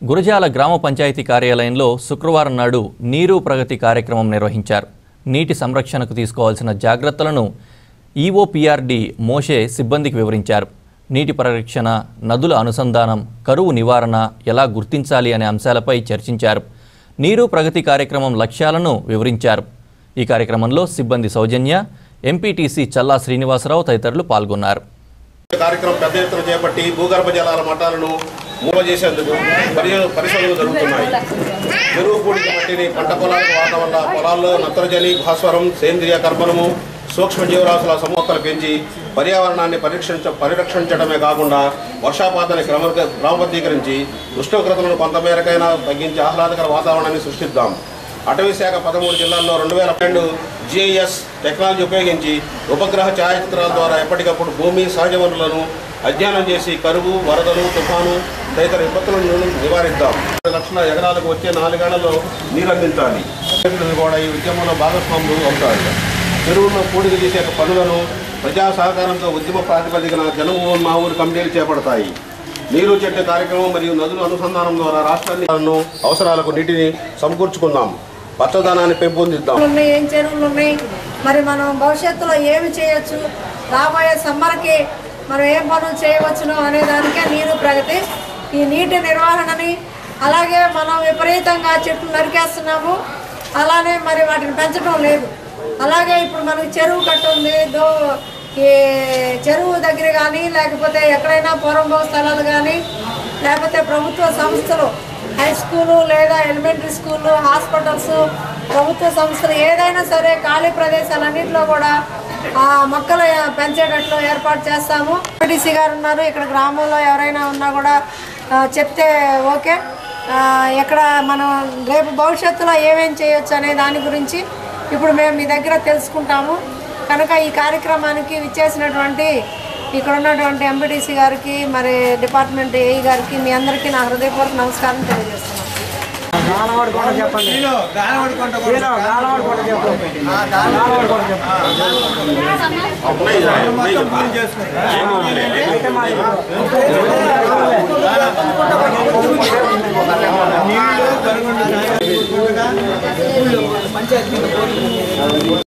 గురజాల గ్రామ పంచాయతీ కార్యాలయంలో శుక్రవారం నాడు నీరు ప్రగతి కార్యక్రమం నిర్వహించారు. నీటి సంరక్షణకు తీసుకోవాల్సిన జాగ్రత్తలను ఈఓపీఆర్డీ మోషే సిబ్బందికి వివరించారు. నీటి పరిరక్షణ, నదుల అనుసంధానం, కరువు నివారణ ఎలా గుర్తించాలి అనే అంశాలపై చర్చించారు. నీరు ప్రగతి కార్యక్రమం లక్ష్యాలను వివరించారు. ఈ కార్యక్రమంలో సిబ్బంది సౌజన్య, ఎంపీటీసీ చల్లా శ్రీనివాసరావు తదితరులు పాల్గొన్నారు. కార్యక్రమం పెద్ద ఎత్తున చేపట్టి భూగర్భ జలాల మట్టాలను మూవ చేసేందుకు పరిశోధనలు జరుగుతున్నాయి. చెరువు పూడిక మట్టిని పంట పొలాలకు వాడటం వల్ల పొలాల్లో నత్రజని, భాస్వరం, సేంద్రియ కర్బనము, సూక్ష్మ జీవరాశుల సమూహాలు పెంచి పర్యావరణాన్ని పరిరక్షించడమే కాకుండా వర్షాపాతాన్ని క్రమబద్ధీకరించి ఉష్ణోగ్రతలను కొంతమేరకైనా తగ్గించి ఆహ్లాదకర వాతావరణాన్ని సృష్టిద్దాం. అటవీ శాఖ 13 జిల్లాల్లో 2012 GIS టెక్నాలజీ ఉపయోగించి ఉపగ్రహ ఛాయాచిత్రాల ద్వారా ఎప్పటికప్పుడు భూమి సహజ వనరులను అధ్యయనం చేసి కరువు, వరదలు, తుఫాను తదితర విపత్తులను నివారిద్దాం. 2 లక్షల ఎకరాలకు వచ్చే 4 ఏళ్లలో నీరు అందించాలి. కూడా ఈ ఉద్యమంలో భాగస్వాములు అవుతారు. చెరువుల్లో పూడిక చేసే పనులను ప్రజా సహకారంతో ఉద్యమ ప్రాతిపదికన జనమోహన్ మా ఊరు కమిటీలు చేపడతాయి. నీరు చెట్టు కార్యక్రమం మరియు నదుల అనుసంధానం ద్వారా రాష్ట్రాన్ని అవసరాలకు నీటిని సమకూర్చుకుందాం. పచ్చదనాన్ని పెంపొందిద్దాం. ఏం చెరువులు ఉన్నాయి, మరి మనం భవిష్యత్తులో ఏమి చేయొచ్చు, రాబోయే సమ్మర్కి మనం ఏం పనులు చేయవచ్చును అనే దానికే నీరు ప్రగతి. ఈ నీటి నిర్వహణని, అలాగే మనం విపరీతంగా చెట్లు నరికేస్తున్నాము, అలానే మరి వాటిని పెంచడం లేదు. అలాగే ఇప్పుడు మనకి చెరువు కట్ట ఉంది, ఈ చెరువు దగ్గర కానీ లేకపోతే ఎక్కడైనా పూర్వంభవ స్థలాలు కానీ లేకపోతే ప్రభుత్వ సంస్థలు, హై స్కూలు లేదా ఎలిమెంటరీ స్కూళ్ళు, హాస్పిటల్స్, ప్రభుత్వ సంస్థలు ఏదైనా సరే ఖాళీ ప్రదేశాలన్నింటిలో కూడా మొక్కలు పెంచేటట్లు ఏర్పాటు చేస్తాము. ఎంపీటీసీ గారు ఉన్నారు, ఇక్కడ గ్రామంలో ఎవరైనా ఉన్నా కూడా చెప్తే ఓకే. ఇక్కడ మనం రేపు భవిష్యత్తులో ఏమేం చేయొచ్చు అనే దాని గురించి ఇప్పుడు మేము మీ దగ్గర తెలుసుకుంటాము. కనుక ఈ కార్యక్రమానికి విచ్చేసినటువంటి ఇక్కడ ఉన్నటువంటి ఎంపీటీసీ గారికి, మరి డిపార్ట్మెంట్ ఏఈ గారికి, మీ అందరికీ నా హృదయపూర్వక నమస్కారం తెలియజేస్తున్నాను.